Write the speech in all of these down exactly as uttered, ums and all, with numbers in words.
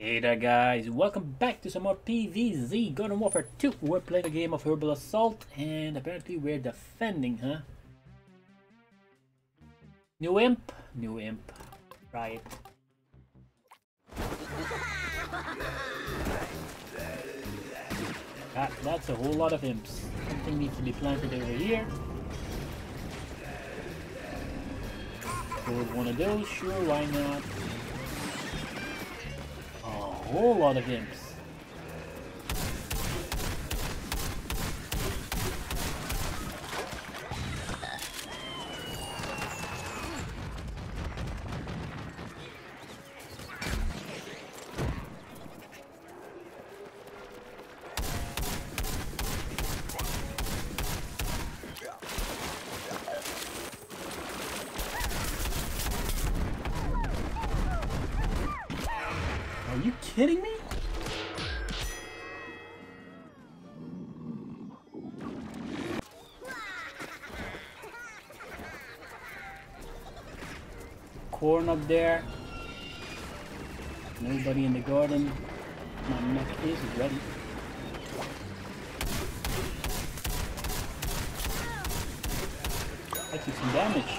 Hey there guys, welcome back to some more P V Z Garden Warfare two. We're playing a game of Herbal Assault and apparently we're defending, huh? New imp? New imp. Try it. That, that's a whole lot of imps. Something needs to be planted over here. Build one of those, sure, why not? A whole lot of imps. Are you kidding me? Corn up there. Nobody in the garden. My mech is ready. I took some damage.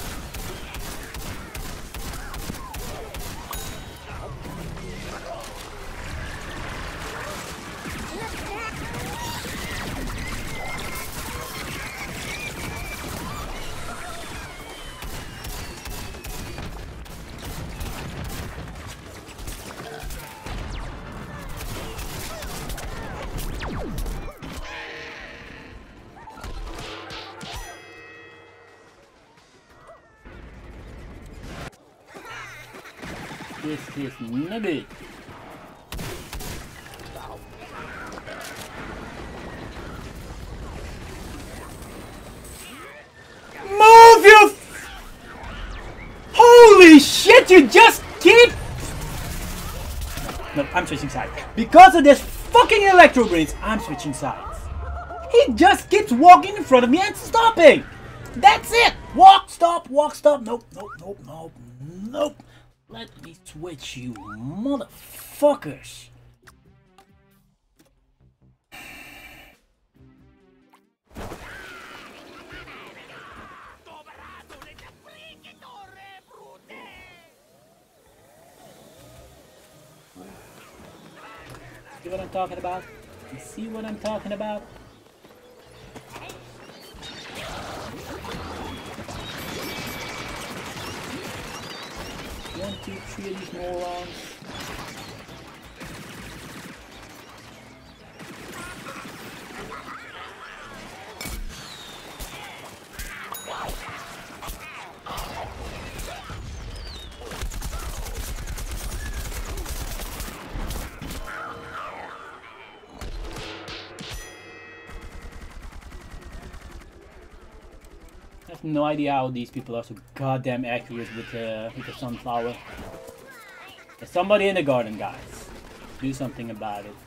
This is nugget. Move you! Holy shit! You just keep. No, I'm switching sides because of this fucking electro brains. I'm switching sides. He just keeps walking in front of me and stopping. That's it. Walk, stop, walk, stop. Nope, nope, nope, nope, nope. Let me switch, you motherfuckers. See what I'm talking about? You see what I'm talking about? One, two, three of these morons. I have no idea how these people are so goddamn accurate with, uh, with the sunflower. There's somebody in the garden, guys. Do something about it.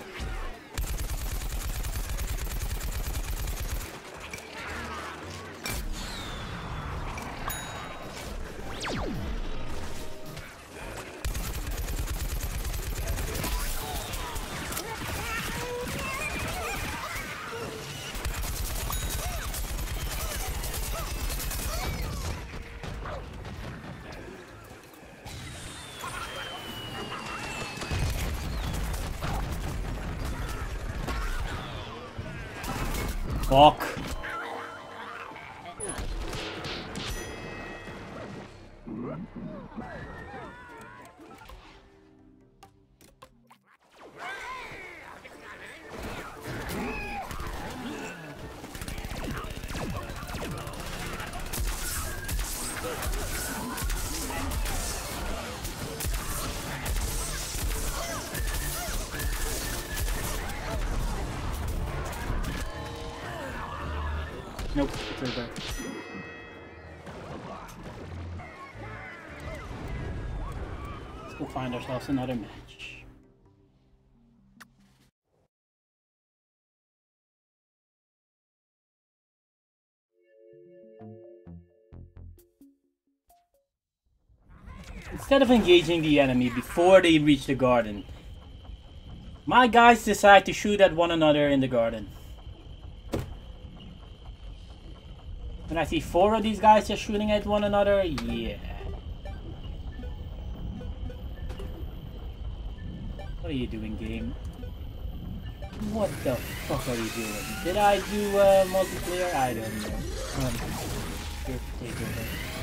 Fuck. Nope, it's right there. Let's go find ourselves another match. Instead of engaging the enemy before they reach the garden, my guys decide to shoot at one another in the garden. When I see four of these guys just shooting at one another, yeah. What are you doing, game? What the fuck are you doing? Did I do uh, multiplayer? I don't know. Um, here, take over.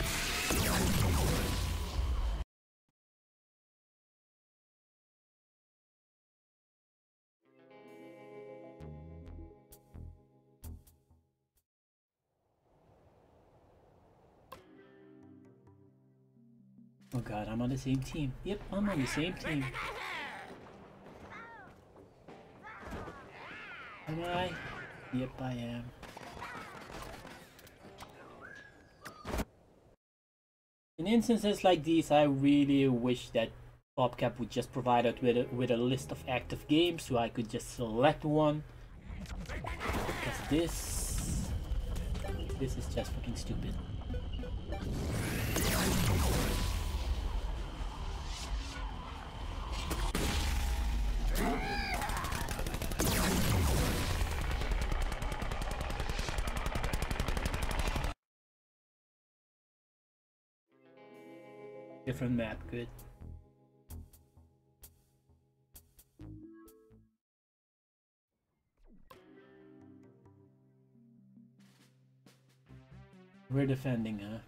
Oh god, I'm on the same team. Yep, I'm on the same team. Am I? Yep, I am. In instances like these, I really wish that PopCap would just provide us with a, with a list of active games so I could just select one. Because this... This is just fucking stupid. Different map, good. We're defending, huh?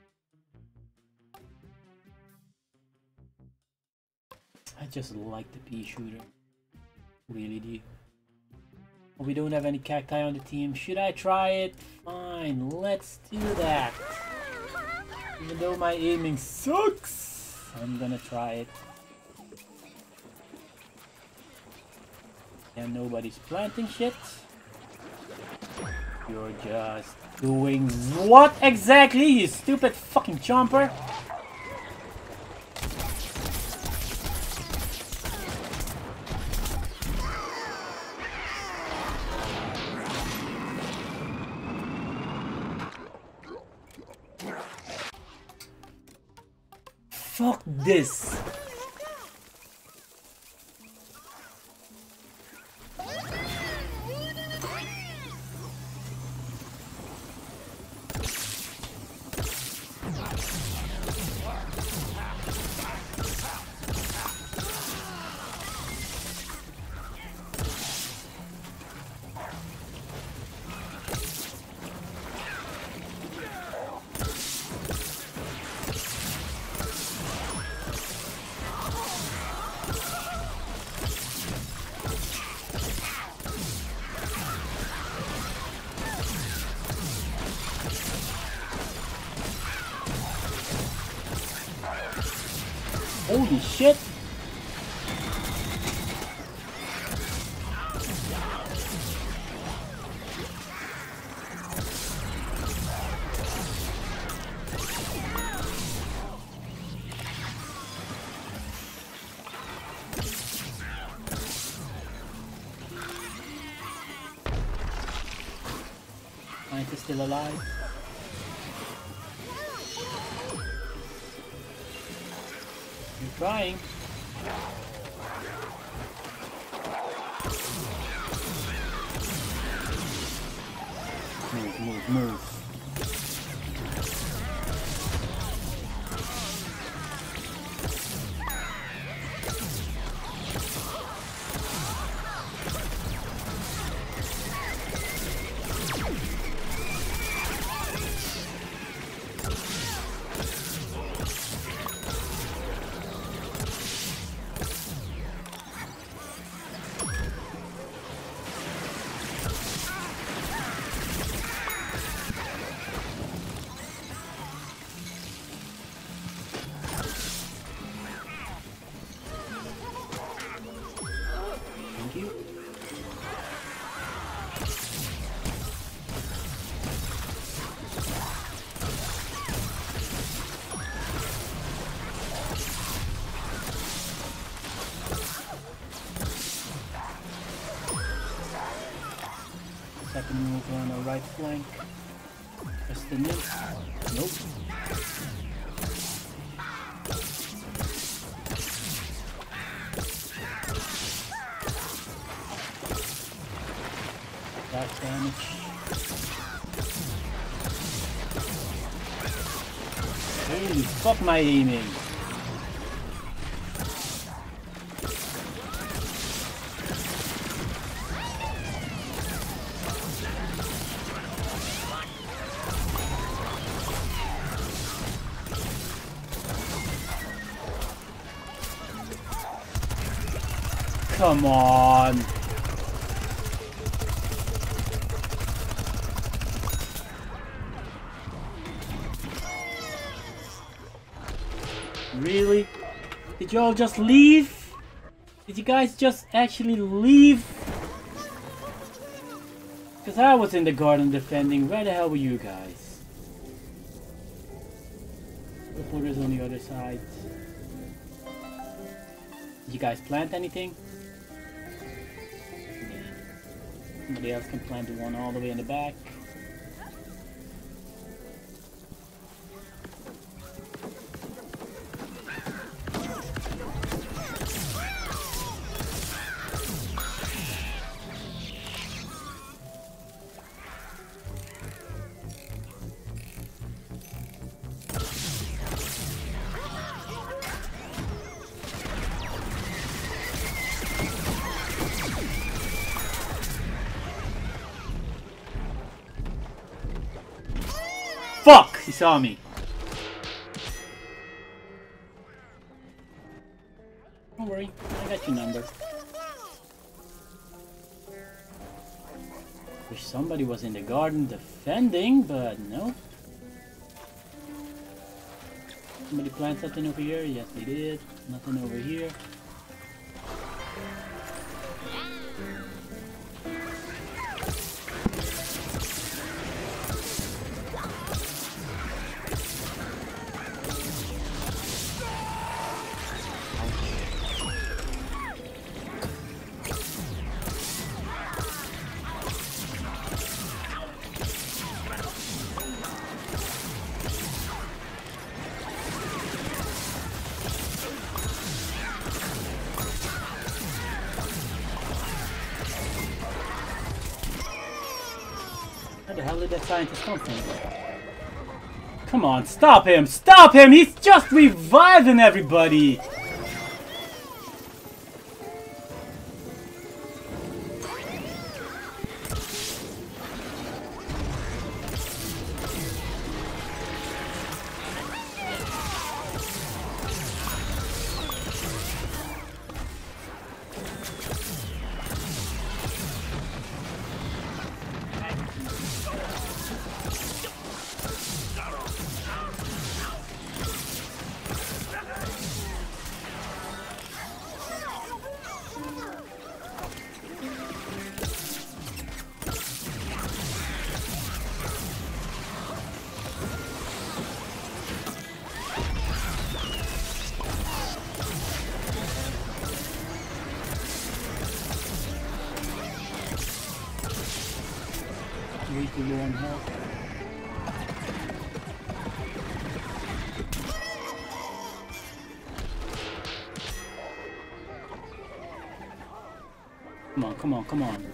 I just like the pea shooter. Really do. We don't have any cacti on the team. Should I try it? Fine, let's do that. Even though my aiming sucks, I'm gonna try it. And nobody's planting shit. You're just doing what exactly, you stupid fucking chomper? Fuck this. Holy shit! Scientist still alive. You're trying. Move, move, move. Second move on our right flank. Just the nuke. Nope. Dash damage. Holy fuck my aiming. Come on. Really? Did you all just leave? Did you guys just actually leave? Because I was in the garden defending. Where the hell were you guys? Reporters on the other side. Did you guys plant anything? Yeah. Somebody else can plant the one all the way in the back. Fuck! He saw me. Don't worry, I got your number. Wish somebody was in the garden defending, but no. Somebody plant something over here? Yes, they did. Nothing over here. Where the hell did that scientist come from? Come on, stop him! Stop him! He's just reviving everybody! Way too low on health. Come on, come on, come on.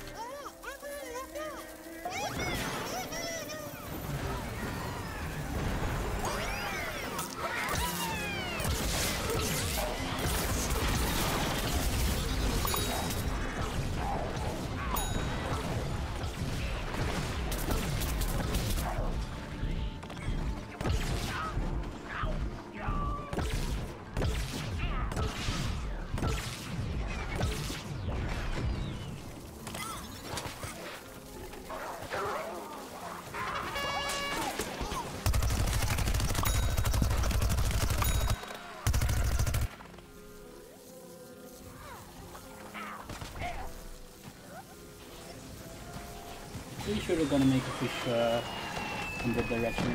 Pretty sure they're gonna make a fish uh, in that direction.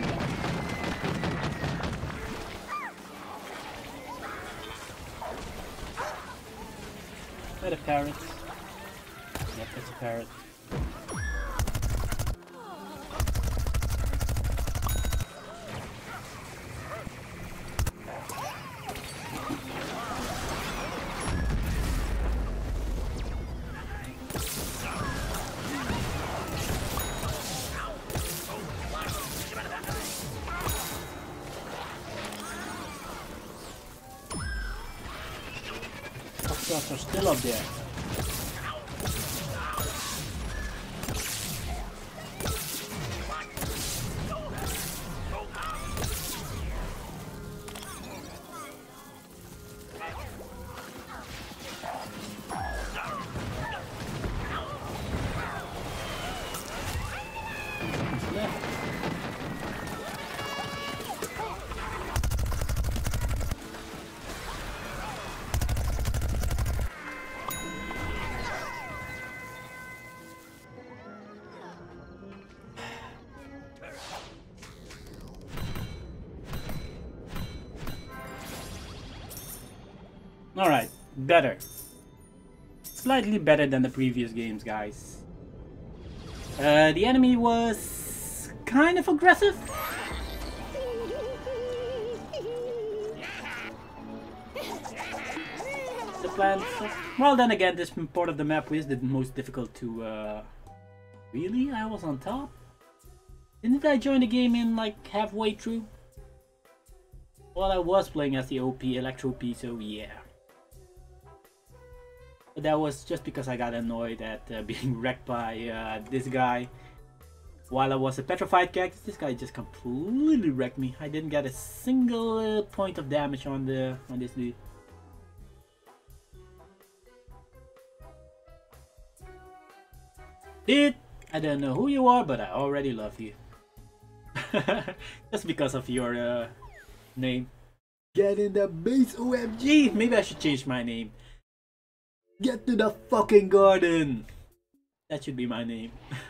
Is that a parrot? Yep, that's a parrot. trucks are still up there. Alright, better. Slightly better than the previous games, guys. Uh, the enemy was kind of aggressive. The plan. Well, then again, this part of the map is the most difficult to. Uh... Really? I was on top? Didn't I join the game in like halfway through? Well, I was playing as the O P, Electro P, so yeah. But that was just because I got annoyed at uh, being wrecked by uh, this guy. While I was a petrified cactus, this guy just completely wrecked me. I didn't get a single uh, point of damage on the on this dude. Dude, I don't know who you are, but I already love you. Just because of your uh, name. Get in the base, O M G! Maybe I should change my name. Get to the fucking garden! That should be my name.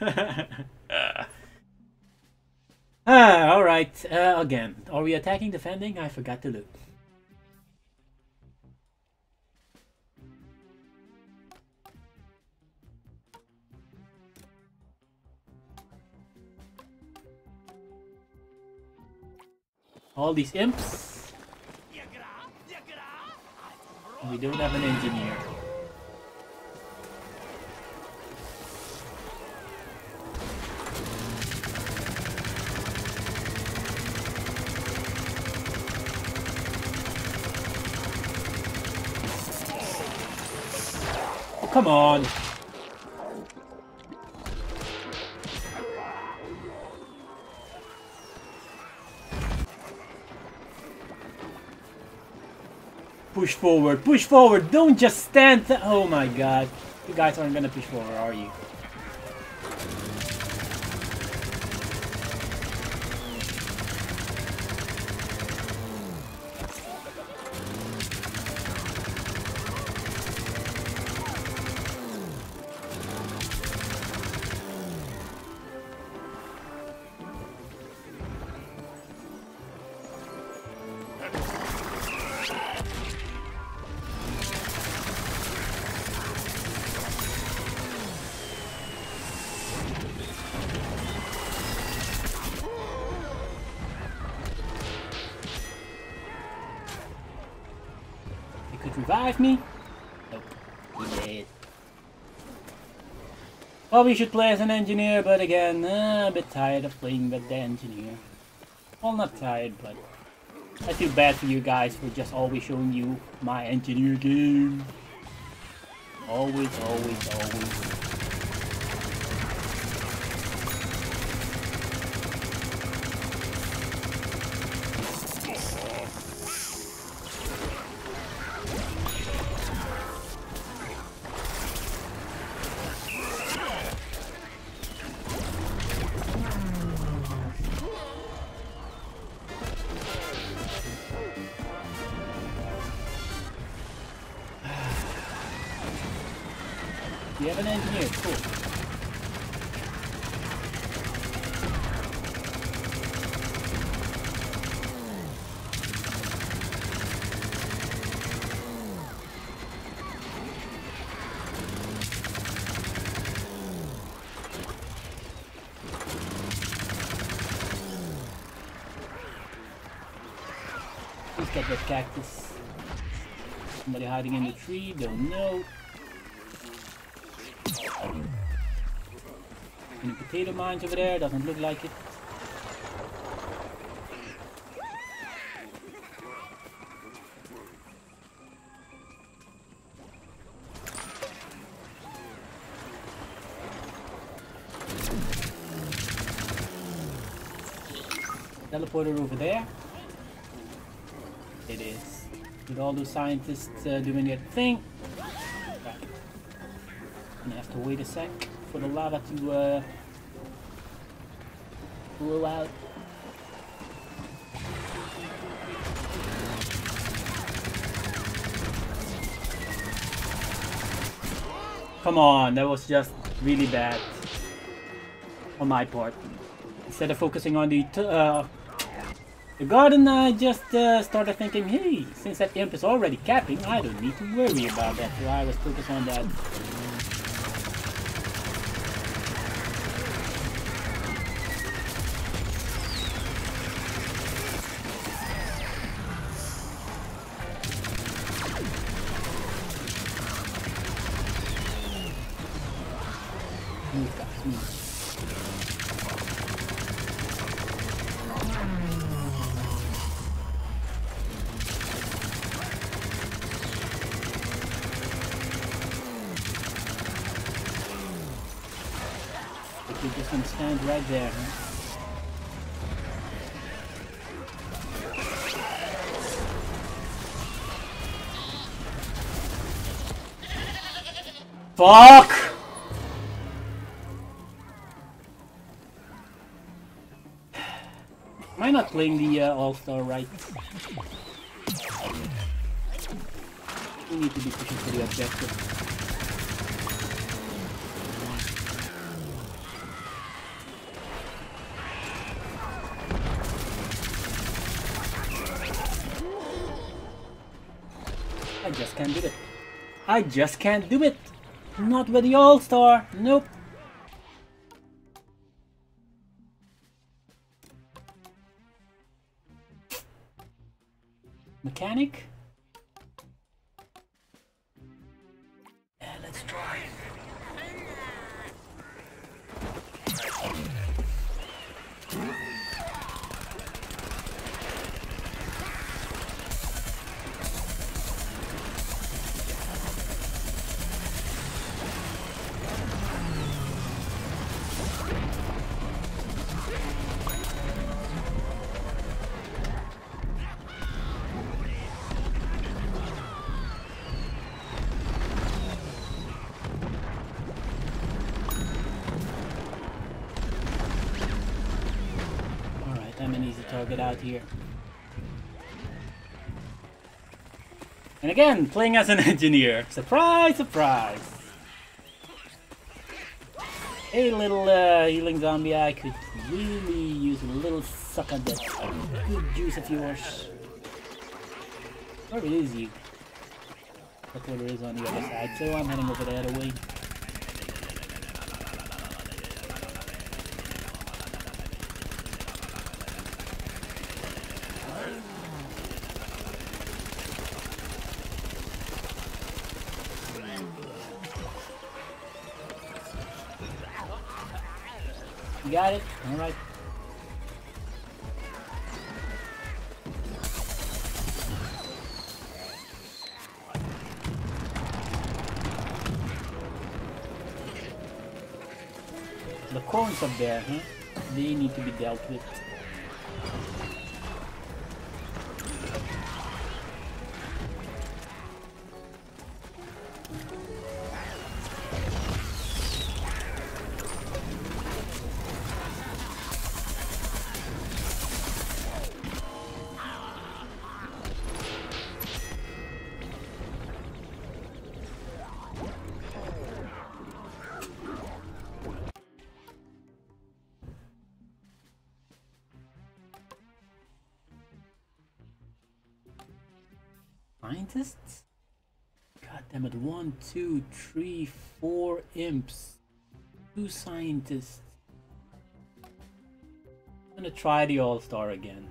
ah, alright. Uh, again, are we attacking, defending? I forgot to look. All these imps. We don't have an engineer. Oh, come on. Push forward, push forward, don't just stand. Oh my god. You guys aren't gonna push forward, are you? Revive me? Nope. He did. Well, we should play as an engineer, but again, uh, a bit tired of playing with the engineer. Well, not tired, but I feel bad for you guys for just always showing you my engineer game. Always, always, always. You have an engineer, cool. Let's get that cactus. Somebody hiding in the tree, don't know. Any potato mines over there? Doesn't look like it. teleporter over there? It is. With all those scientists uh, doing their thing. Right. Gonna have to wait a sec for the lava to uh, blow out. Come on, that was just really bad on my part. Instead of focusing on the t uh, the garden, I just uh, started thinking, hey, since that imp is already capping, I don't need to worry about that. So I was focused on that. Move guys, move. You're just gonna stand right there, huh? Fuck! Am I not playing the uh, All-Star right? We need to be pushing for the objective. I just can't do it. I just can't do it. Not with the All-Star. Nope. Mechanic? Yeah, let's try it. I'm an easy target out here. And again, playing as an engineer. Surprise, surprise. Hey, little uh, healing zombie, I could really use a little suck on that good juice of yours. Where is you? Look what there is on the other side, so I'm heading over the other way. You got it? Alright. The cones up there, huh? They need to be dealt with. Scientists? God damn it, one, two, three, four imps. Two scientists. I'm gonna try the All-Star again.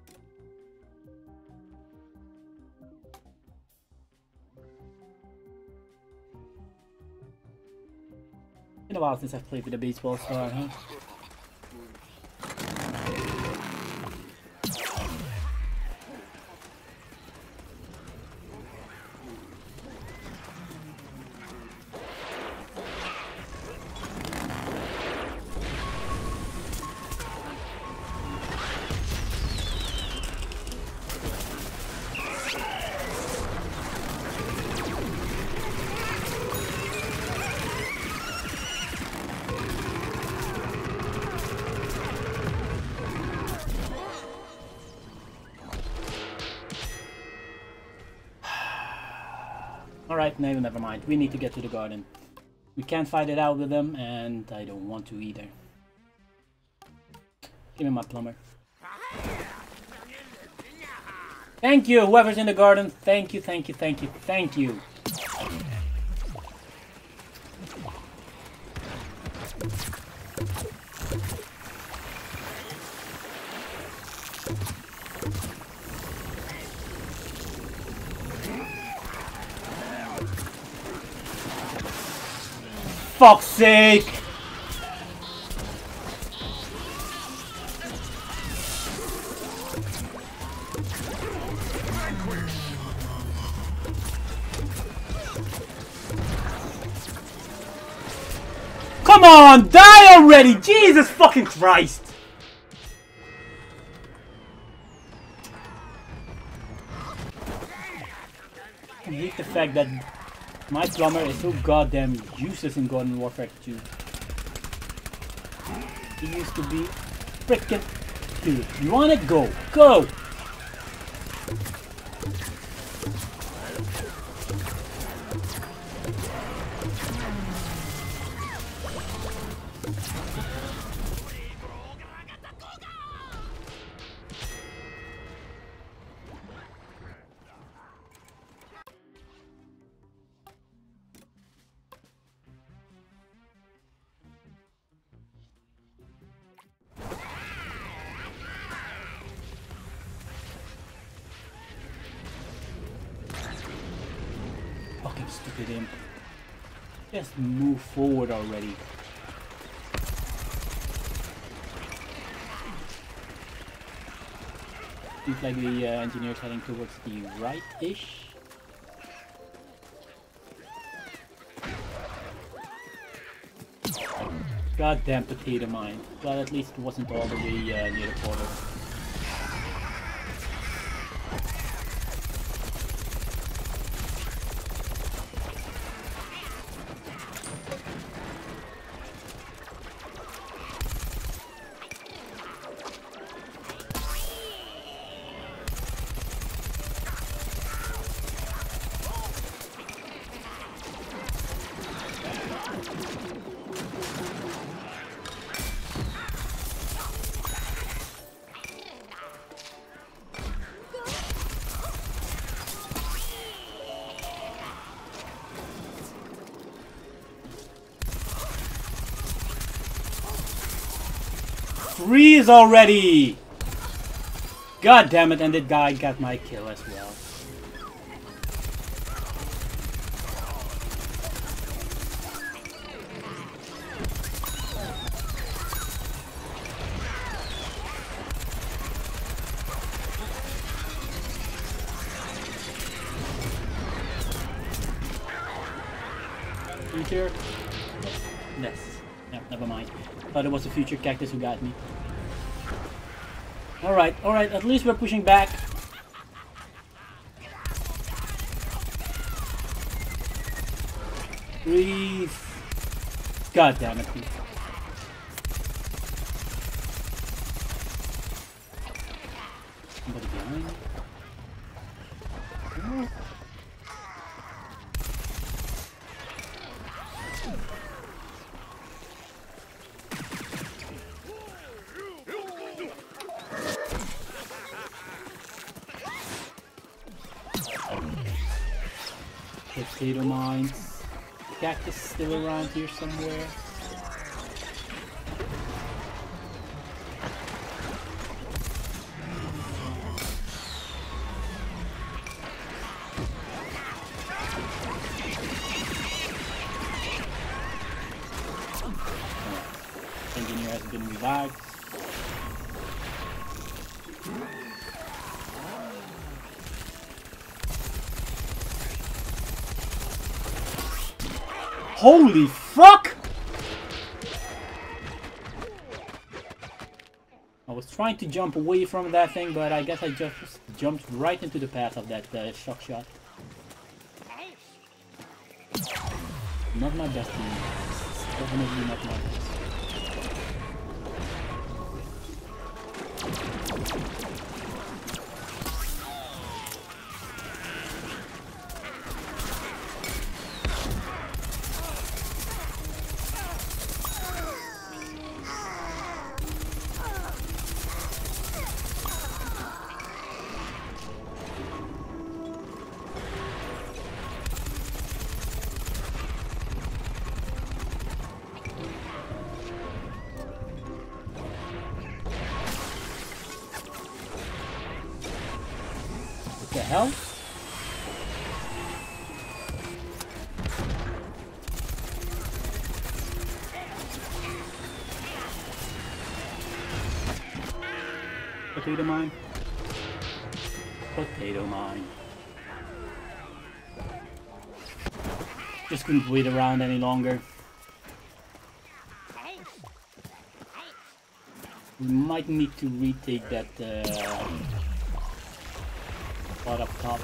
Been a while since I've played with a baseball star, huh? Alright, no, never mind. We need to get to the garden. We can't fight it out with them, and I don't want to either. Give me my plumber. Thank you, whoever's in the garden. Thank you, thank you, thank you, thank you. Fuck's sake! Come on, die already! Jesus fucking Christ! I hate the fact that my plumber is so goddamn useless in Garden Warfare two. He used to be frickin' dude. You wanna go? Go! Fucking stupid imp. Just move forward already. Seems like the uh, engineer's heading towards the right-ish. Goddamn potato mine. Well, at least it wasn't all the way uh, near the portal. Freeze already! God damn it, and that guy got my kill as well. Future? Yes. No, never mind. Thought it was a future cactus who got me. Alright, alright, at least we're pushing back. Breathe. God damn it. Somebody behind? Oh. Potato mines. Cactus still around here somewhere. Engineer has been revived. Holy fuck! I was trying to jump away from that thing, but I guess I just jumped right into the path of that uh, shock shot. Not my best team. Definitely not my best. hell? Potato mine. Potato mine. Just couldn't wait around any longer. We might need to retake that uh, spot up top.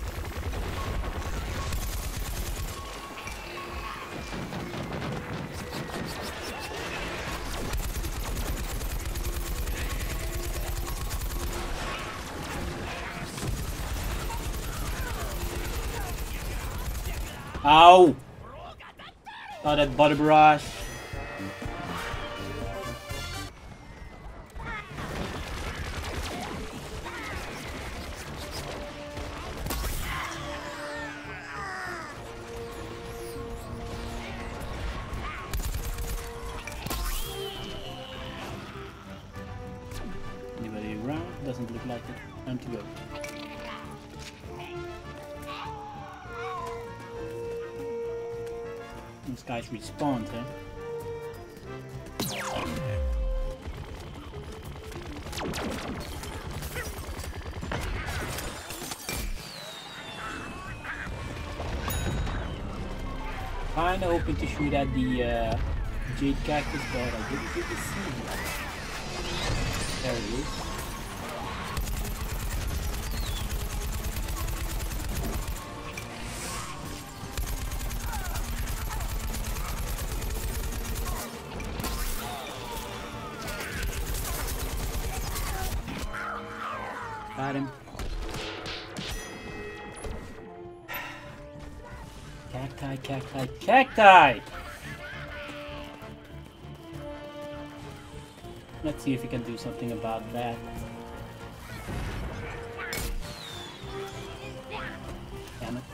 Ow! Oh, that butter barrage. Anybody around? Doesn't look like it. Time to go. These guys respawned, huh? Kinda hoping to shoot at the uh, jade cactus, but I didn't get to see him. There he is. Got him. Cacti, cacti, cacti! Let's see if we can do something about that. Damn it.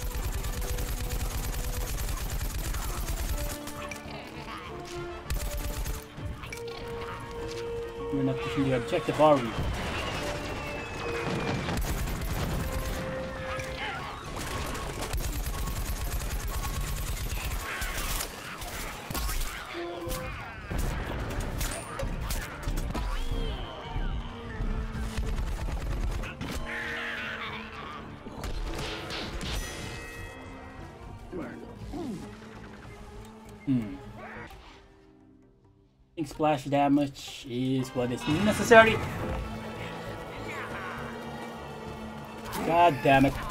We're not pushing the objective, are we? Hmm. I think splash damage is what is necessary. God damn it.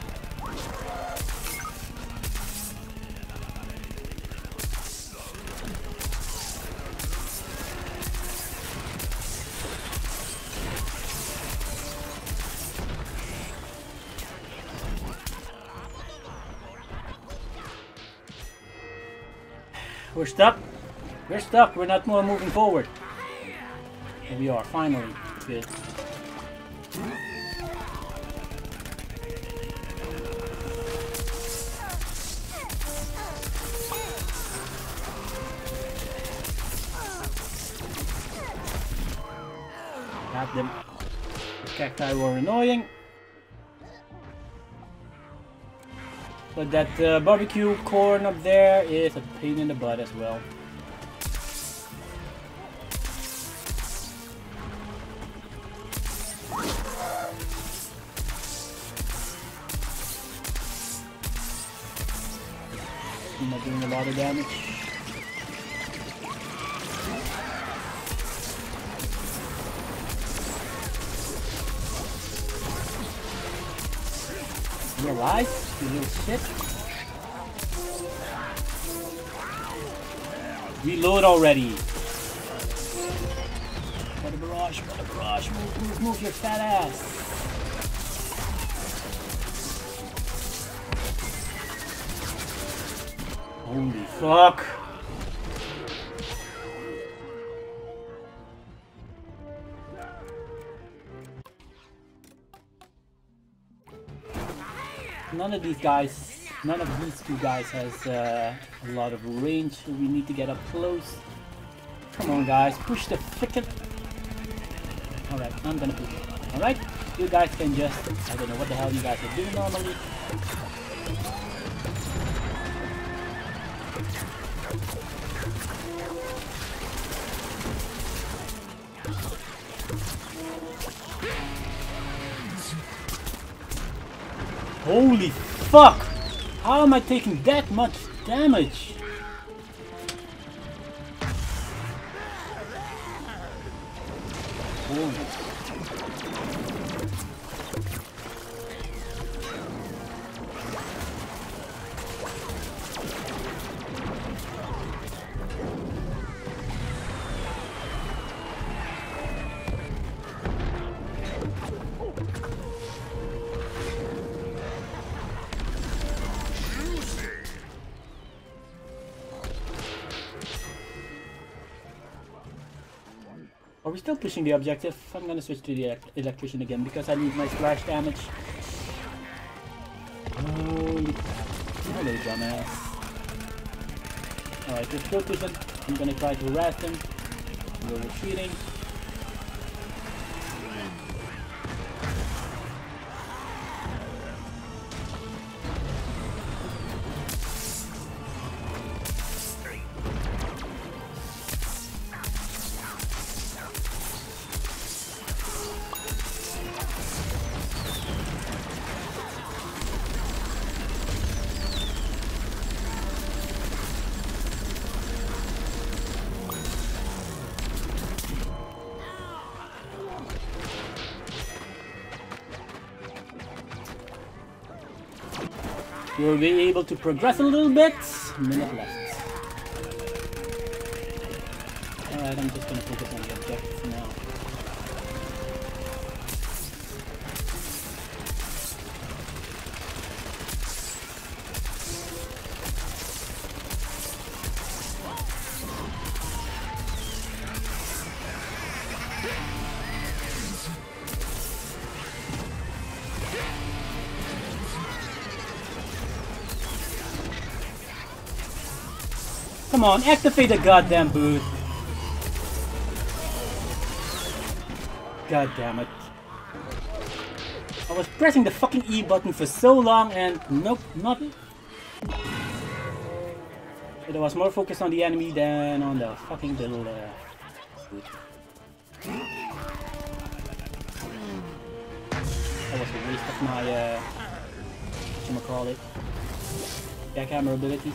We're stuck. We're stuck. We're not more moving forward. Here we are, finally. Good. Got them. The cacti were annoying. But that uh, barbecue corn up there is a pain in the butt as well. I'm not doing a lot of damage. You alive? You little shit. Reload already. What a barrage, what a barrage. Move, move, move your fat ass. Holy fuck. None of these guys, none of these two guys has uh, a lot of range, so we need to get up close. Come on guys, push the frickin'... Alright, I'm gonna push. Alright, You guys can just, I don't know what the hell you guys are doing normally. Holy fuck! How am I taking that much damage? Holy. Are we still pushing the objective? I'm gonna switch to the elect electrician again because I need my splash damage. Holy crap. Hello, dumbass. Alright, let's go push him. I'm gonna try to harass him. We're retreating. We'll be able to progress a little bit. Minute left. Alright, I'm just gonna focus on the objectives now. Come on, activate the goddamn boot. God damn it. I was pressing the fucking E button for so long and nope, nothing. But I was more focused on the enemy than on the fucking little uh, boot. That was a waste of my, uh, whatchamacallit, backhammer ability.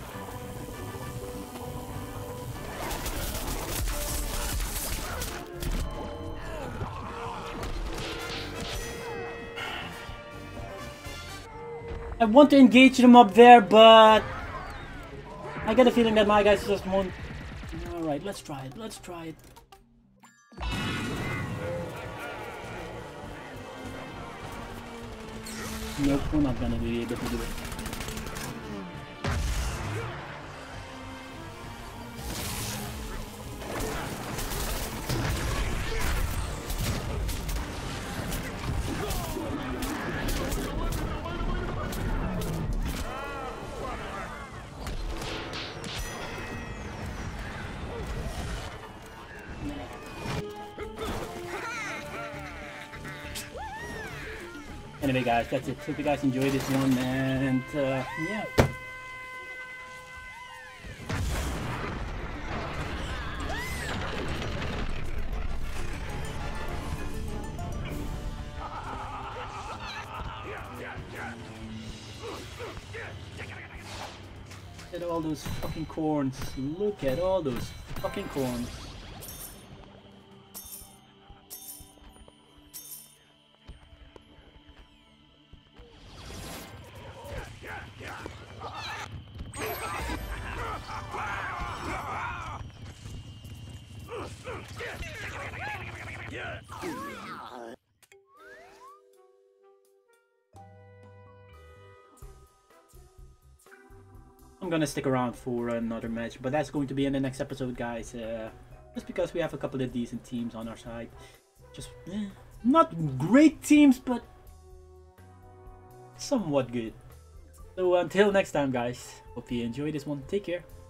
I want to engage them up there, but I get a feeling that my guys just won't. Alright, let's try it. Let's try it. Nope, we're not gonna be able to do it. Anyway guys, that's it. Hope you guys enjoyed this one, and uh, yeah. Look at all those fucking corns. Look at all those fucking corns. I'm gonna stick around for another match, but that's going to be in the next episode, guys. Uh, just because we have a couple of decent teams on our side. Just eh, not great teams, but somewhat good. So until next time, guys. Hope you enjoyed this one. Take care.